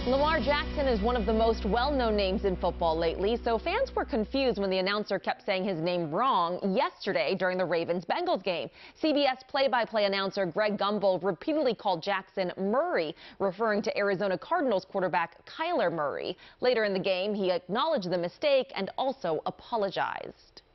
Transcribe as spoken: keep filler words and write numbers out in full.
Lamar Jackson is one of the most well-known names in football lately, so fans were confused when the announcer kept saying his name wrong yesterday during the Ravens-Bengals game. C B S play-by-play announcer Greg Gumbel repeatedly called Jackson Murray, referring to Arizona Cardinals quarterback Kyler Murray. Later in the game, he acknowledged the mistake and also apologized.